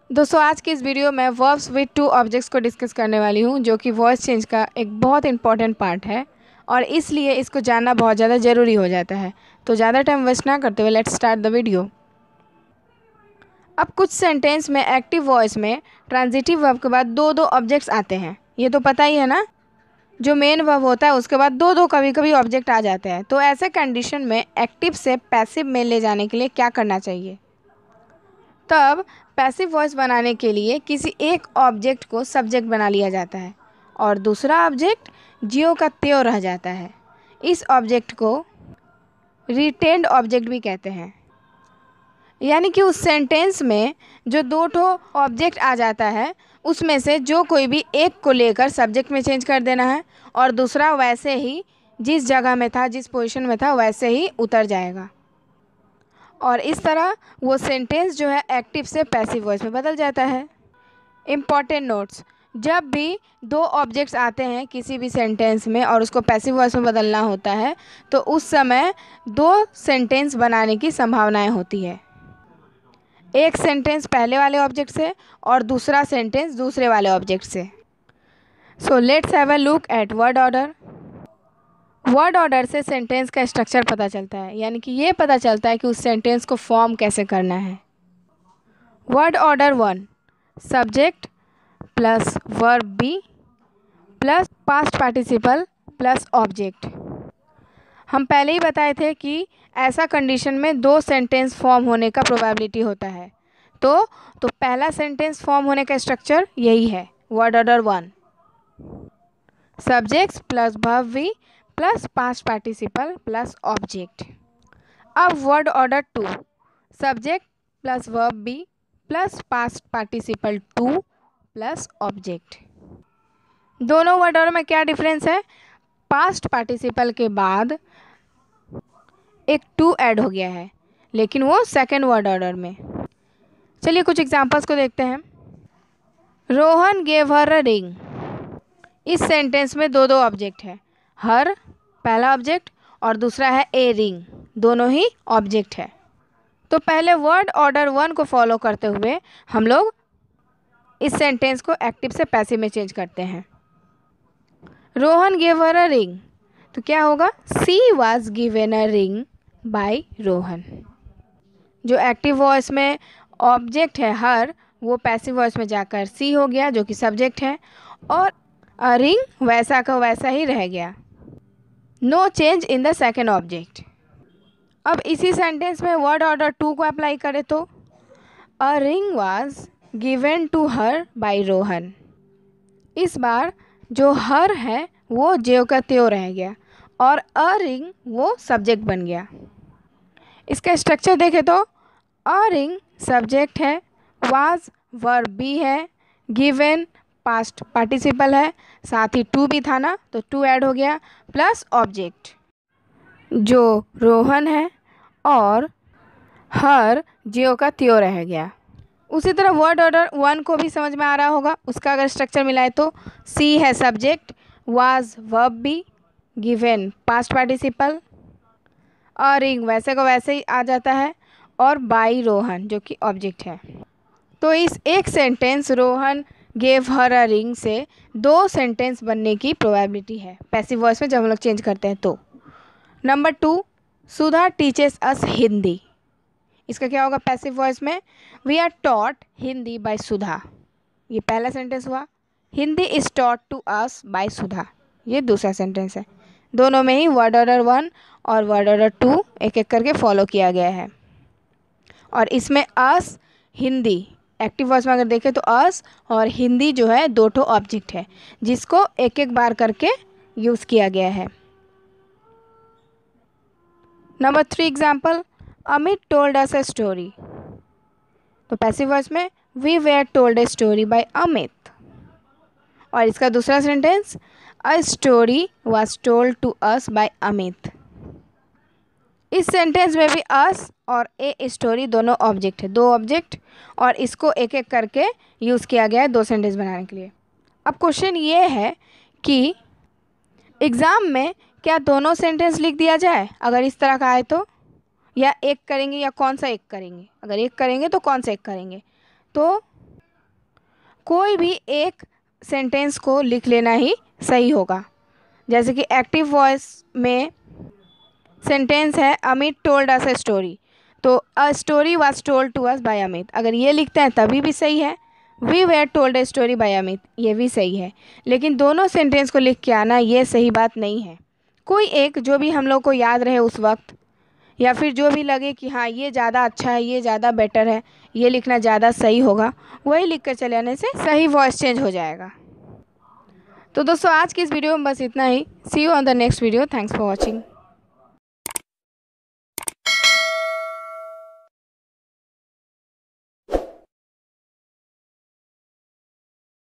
दोस्तों आज की इस वीडियो में वर्ब्स विद टू ऑब्जेक्ट्स को डिस्कस करने वाली हूँ, जो कि वॉइस चेंज का एक बहुत इंपॉर्टेंट पार्ट है और इसलिए इसको जानना बहुत ज़्यादा ज़रूरी हो जाता है। तो ज़्यादा टाइम वेस्ट ना करते हुए लेट्स स्टार्ट द वीडियो। अब कुछ सेंटेंस में एक्टिव वॉइस में ट्रांजिटिव वर्ब के बाद दो दो ऑब्जेक्ट्स आते हैं, ये तो पता ही है ना। जो मेन वर्ब होता है उसके बाद दो दो कभी कभी ऑब्जेक्ट आ जाते हैं। तो ऐसे कंडीशन में एक्टिव से पैसिव में ले जाने के लिए क्या करना चाहिए? तब पैसिव वॉइस बनाने के लिए किसी एक ऑब्जेक्ट को सब्जेक्ट बना लिया जाता है और दूसरा ऑब्जेक्ट ज्यों का त्यों रह जाता है। इस ऑब्जेक्ट को रिटेन्ड ऑब्जेक्ट भी कहते हैं। यानी कि उस सेंटेंस में जो दो ठो ऑब्जेक्ट आ जाता है उसमें से जो कोई भी एक को लेकर सब्जेक्ट में चेंज कर देना है और दूसरा वैसे ही जिस जगह में था, जिस पोजीशन में था, वैसे ही उतर जाएगा और इस तरह वो सेंटेंस जो है एक्टिव से पैसिव वॉइस में बदल जाता है। इम्पॉर्टेंट नोट्स: जब भी दो ऑब्जेक्ट्स आते हैं किसी भी सेंटेंस में और उसको पैसिव वॉइस में बदलना होता है तो उस समय दो सेंटेंस बनाने की संभावनाएं होती है। एक सेंटेंस पहले वाले ऑब्जेक्ट से और दूसरा सेंटेंस दूसरे वाले ऑब्जेक्ट से। So let's have a look at word order. Word order से सेंटेंस का स्ट्रक्चर पता चलता है, यानी कि ये पता चलता है कि उस सेंटेंस को फॉर्म कैसे करना है। Word order 1: subject plus verb be plus past participle plus object. हम पहले ही बताए थे कि ऐसा कंडीशन में दो सेंटेंस फॉर्म होने का प्रोबेबिलिटी होता है। तो पहला सेंटेंस फॉर्म होने का स्ट्रक्चर यही है, word order 1: subjects plus verb be plus past participle plus object. अब word order 2: subject plus verb be plus past participle two plus object. दोनों वर्ड ऑर्डर में क्या डिफरेंस है? पास्ट पार्टिसिपल के बाद एक टू ऐड हो गया है, लेकिन वो सेकेंड वर्ड ऑर्डर में। चलिए कुछ एग्जांपल्स को देखते हैं। Rohan gave her a ring. इस सेंटेंस में दो दो ऑब्जेक्ट है, हर पहला ऑब्जेक्ट और दूसरा है ए रिंग, दोनों ही ऑब्जेक्ट है। तो पहले वर्ड ऑर्डर 1 को फॉलो करते हुए हम लोग इस सेंटेंस को एक्टिव से पैसिव में चेंज करते हैं। Rohan gave her a ring, तो क्या होगा? She was given a ring by Rohan. जो एक्टिव वॉइस में ऑब्जेक्ट है हर, वो पैसिव वॉइस में जाकर सी हो गया जो कि सब्जेक्ट है, और अ रिंग वैसा का वैसा ही रह गया। No change in the second object. अब इसी सेंटेंस में वर्ड ऑर्डर 2 को अप्लाई करें तो a ring was given to her by Rohan. इस बार जो हर है वो ज्यों का त्यों रह गया और अ रिंग वो सब्जेक्ट बन गया। इसका स्ट्रक्चर देखें तो अ रिंग सब्जेक्ट है, वाज वर्ब बी है, गिवन पास्ट पार्टिसिपल है, साथ ही टू भी था ना तो टू ऐड हो गया, प्लस ऑब्जेक्ट जो रोहन है और हर ज्यों का त्यों रह गया। उसी तरह वर्ड ऑर्डर 1 को भी समझ में आ रहा होगा। उसका अगर स्ट्रक्चर मिलाए तो सी है subject, was verb be, given past participle, a ring वैसे को वैसे ही आ जाता है और बाई रोहन जो कि ऑब्जेक्ट है। तो इस एक sentence Rohan gave her a ring से दो सेंटेंस बनने की प्रोबेबिलिटी है पैसिव वॉइस में जब हम लोग चेंज करते हैं तो। Number 2: Sudha teaches us Hindi. इसका क्या होगा पैसिव वॉइस में? We are taught Hindi by Sudha, ये पहला सेंटेंस हुआ। Hindi is taught to us by Sudha, ये दूसरा सेंटेंस है। दोनों में ही वर्ड ऑर्डर 1 और वर्ड ऑर्डर 2 एक एक करके फॉलो किया गया है। और इसमें अस हिंदी एक्टिव वॉइस में अगर देखें तो अस और हिंदी जो है दो ठो ऑब्जेक्ट है जिसको एक एक बार करके यूज़ किया गया है। Number 3 example: Amit told us a story. तो पैसिव वॉइस में we were told a story by Amit. और इसका दूसरा sentence a story was told to us by Amit. इस सेंटेंस में भी अस और ए स्टोरी दोनों ऑब्जेक्ट है, दो ऑब्जेक्ट, और इसको एक एक करके यूज़ किया गया है दो सेंटेंस बनाने के लिए। अब क्वेश्चन ये है कि एग्ज़ाम में क्या दोनों सेंटेंस लिख दिया जाए अगर इस तरह का आए तो, या एक करेंगे या कौन सा एक करेंगे? अगर एक करेंगे तो कौन सा एक करेंगे? तो कोई भी एक सेंटेंस को लिख लेना ही सही होगा। जैसे कि एक्टिव वॉइस में सेंटेंस है Amit told us a story, तो a story was told to us by Amit, अगर ये लिखते हैं तभी भी सही है। We were told a story by Amit, ये भी सही है। लेकिन दोनों सेंटेंस को लिख के आना ये सही बात नहीं है। कोई एक जो भी हम लोग को याद रहे उस वक्त, या फिर जो भी लगे कि हाँ ये ज़्यादा अच्छा है, ये ज़्यादा बेटर है, ये लिखना ज़्यादा सही होगा, वही लिख कर चले आने से सही वॉइस चेंज हो जाएगा। तो दोस्तों आज की इस वीडियो में बस इतना ही। See you on the next video. Thanks for watching.